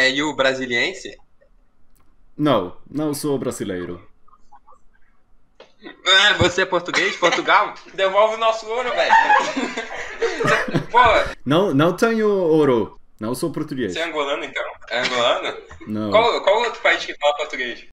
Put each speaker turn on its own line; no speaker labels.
E o brasiliense?
Não, não sou brasileiro.
Ah, você é português? Portugal? Devolve o nosso ouro, velho. Pô,
Não, não tenho ouro. Não sou
você é
português.
angolano então? É angolano?
Não.
Qual outro país que fala português?